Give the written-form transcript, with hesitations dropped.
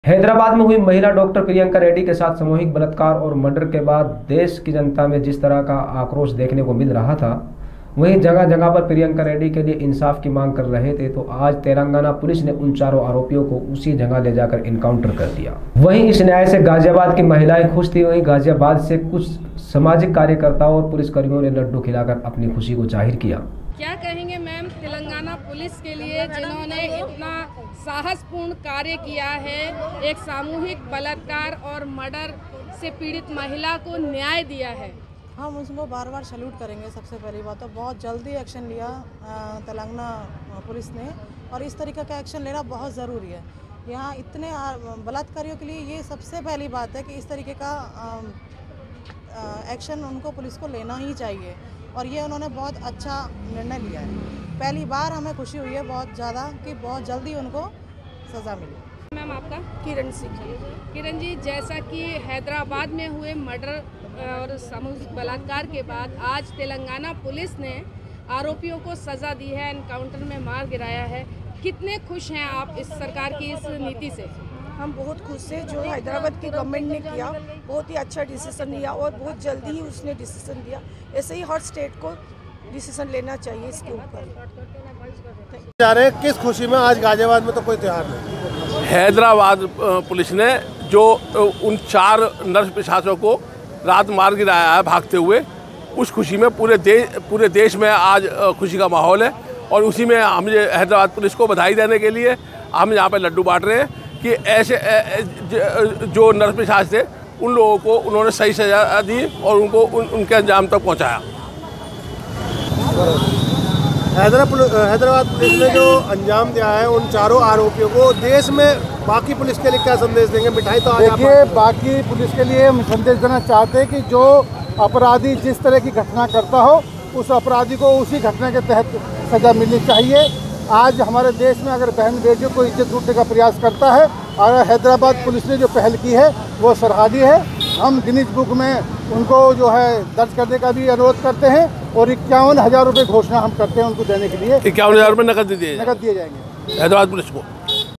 हैदराबाद में हुई महिला डॉक्टर प्रियंका रेड्डी के साथ सामूहिक बलात्कार और मर्डर के बाद देश की जनता में जिस तरह का आक्रोश देखने को मिल रहा था, वहीं जगह जगह पर प्रियंका रेड्डी के लिए इंसाफ की मांग कर रहे थे। तो आज तेलंगाना पुलिस ने उन चारों आरोपियों को उसी जगह ले जाकर इनकाउंटर कर दिया। वहीं इस न्याय से गाजियाबाद की महिलाएं खुश थी। वहीं गाजियाबाद से कुछ सामाजिक कार्यकर्ताओं और पुलिसकर्मियों ने लड्डू खिलाकर अपनी खुशी को जाहिर किया। क्या कहेंगे मैम तेलंगाना पुलिस के लिए, जिन्होंने इतना साहसपूर्ण कार्य किया है, एक सामूहिक बलात्कार और मर्डर से पीड़ित महिला को न्याय दिया है? हम उसको बार बार सैल्यूट करेंगे। सबसे पहली बात तो बहुत जल्दी एक्शन लिया तेलंगाना पुलिस ने, और इस तरीके का एक्शन लेना बहुत ज़रूरी है। यहाँ इतने बलात्कारियों के लिए ये सबसे पहली बात है कि इस तरीके का एक्शन उनको पुलिस को लेना ही चाहिए, और ये उन्होंने बहुत अच्छा निर्णय लिया है। पहली बार हमें खुशी हुई है बहुत ज़्यादा कि बहुत जल्दी उनको सज़ा मिली। मैम आपका? किरण सिंह। किरण जी, जैसा कि हैदराबाद में हुए मर्डर और सामूहिक बलात्कार के बाद आज तेलंगाना पुलिस ने आरोपियों को सज़ा दी है, एनकाउंटर में मार गिराया है, कितने खुश हैं आप इस सरकार की इस नीति से? हम बहुत खुश हैं। जो हैदराबाद की गवर्नमेंट ने किया, बहुत ही अच्छा डिसीजन लिया और बहुत जल्दी ही उसने डिसीजन लिया। ऐसे ही हर स्टेट को डिसीजन लेना चाहिए इसके ऊपर। जा रहे किस खुशी में? आज गाजियाबाद में तो कोई त्योहार नहीं। हैदराबाद पुलिस ने जो उन 4 नर्स प्रशासकों को रात मार गिराया है भागते हुए, उस खुशी में पूरे देश में आज खुशी का माहौल है। और उसी में हम हैदराबाद पुलिस को बधाई देने के लिए हम यहाँ पे लड्डू बांट रहे हैं कि ऐसे जो नर्स प्रशासक थे उन लोगों को उन्होंने सही सजा दी और उनको उनके अंजाम तक पहुँचाया। हैदराबाद पुलिस ने जो अंजाम दिया है उन चारों आरोपियों को, देश में बाकी पुलिस के लिए क्या संदेश देंगे? मिठाई तो देखिए, बाकी पुलिस के लिए हम संदेश देना चाहते हैं कि जो अपराधी जिस तरह की घटना करता हो, उस अपराधी को उसी घटना के तहत सजा मिलनी चाहिए। आज हमारे देश में अगर बहन बेटियों को इज्जत लूटने का प्रयास करता है, और हैदराबाद पुलिस ने जो पहल की है वो सराहनीय है। हम गिनीज बुक में उनको जो है दर्ज करने का भी अनुरोध करते हैं, और 51,000 रुपये घोषणा हम करते हैं उनको देने के लिए। 51,000 रुपये नकद दिए जाएंगे हैदराबाद पुलिस को।